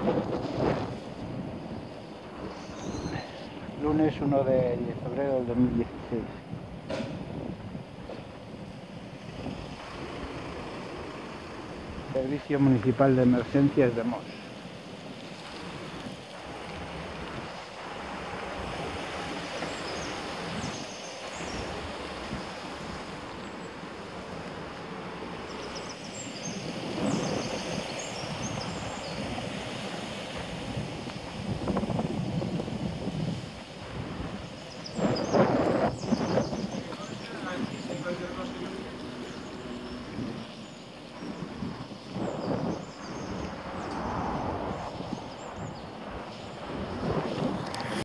Lunes 1 de febrero del 2016. Servicio Municipal de Emergencias de Mos.